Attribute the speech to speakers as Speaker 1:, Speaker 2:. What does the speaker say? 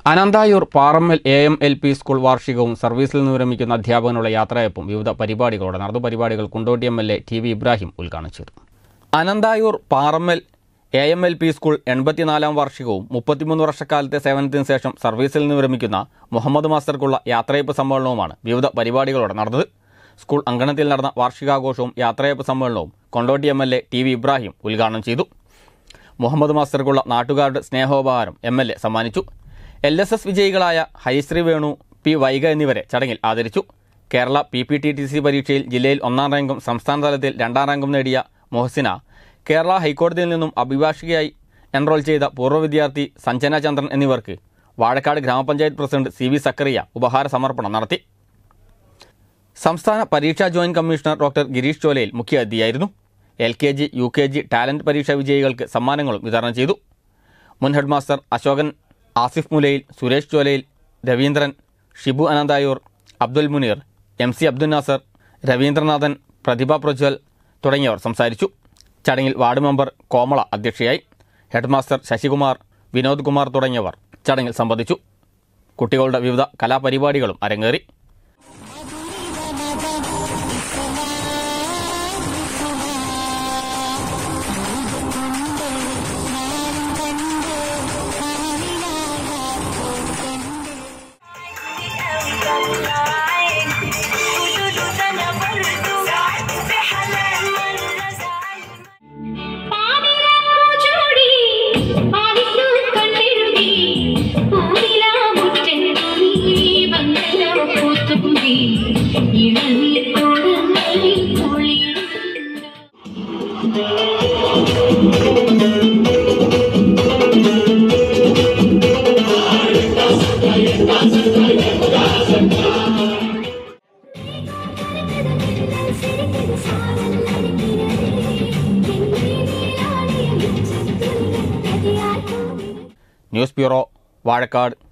Speaker 1: Ananthayur Parammal AMLP school വാർഷികവും സർവീസിൽ നിന്ന് വിരമിക്കുന്ന അധ്യാപകനുള്ള യാത്രയയപ്പും വിവിധ പരിപാടികളോടെ നടന്നു. പരിപാടികൾ കുണ്ടോട്ടി MLA TV ഇബ്രാഹിം ഉദ്ഘാടനം ചെയ്തു. അനന്തായൂർ പാറമ്മൽ AMLP സ്കൂൾ 84ാം വാർഷികവും 33 വർഷക്കാലത്തെ സേവനത്തിന് ശേഷം സർവീസിൽ നിന്ന് വിരമിക്കുന്ന മുഹമ്മദ് മാസ്റ്റർക്കുള്ള യാത്രയയപ്പ് സമ്മേളനവുമാണ് വിവിധ പരിപാടികളോടെ നടന്നത്. സ്കൂൾ അങ്കണത്തിൽ നടന്ന വാർഷികാഘോഷവും യാത്രയയപ്പ് സമ്മേളനവും കൊണ്ടോട്ടി MLA TV ഇബ്രാഹിം ഉദ്ഘാടനം ചെയ്തു. മുഹമ്മദ് മാസ്റ്റർക്കുള്ള നാട്ടുകാരുടെ സ്നേഹോപഹാരം MLA സമ്മാനിച്ചു. LSS വിജയികളായ ഹരിശ്രീ വേണു, P. വൈഗ എന്നിവരെ ചടങ്ങിൽ ആദരിച്ചു. കേരള PPTTC പരീക്ഷയിൽ ജില്ലയിൽ 1ാം റാങ്കും സംസ്ഥാന തലത്തിൽ 2ാം റാങ്കും നേടിയ മൊഹസിന, കേരള ഹൈക്കോടതിയിൽ നിന്നും അഭിഭാഷകയായി എൻറോൾ ചെയ്ത പൂർവ്വ വിദ്യാർത്ഥി സഞ്ജന ചന്ദ്രൻ എന്നിവർക്ക് വാഴക്കാട് ഗ്രാമപഞ്ചായത്ത് പ്രസിഡന്റ് CV സക്കറിയ ഉപഹാര സമർപ്പണം നടത്തി. സംസ്ഥാന പരീക്ഷാ joint commissioner doctor Girish Cholayil മുഖ്യാതിഥിയായിരുന്നു. LKG, UKG ടാലന്റ് പരീക്ഷാ വിജയികൾക്ക് സമ്മാനങ്ങളും വിതരണം ചെയ്തു. മുൻ head master Ashokan, Asif Mulayil, Suresh Cholayil, Raveendran, Shibu Ananthayur, Abdul Muneer, MC Abdul Nasar, Raveendranathan, Prathibha Prajwal തുടങ്ങിയവർ സംസാരിച്ചു. ചടങ്ങിൽ വാർഡ് മെമ്പർ കോമള അധ്യക്ഷയായി. ഹെഡ് മാസ്റ്റർ ശശികുമാർ, വിനോദ് കുമാർ തുടങ്ങിയവർ ചടങ്ങിൽ സംബന്ധിച്ചു. കുട്ടികളുടെ വിവിധ കലാപരിപാടികളും അരങ്ങേറി. News bureau, Vazhakkad.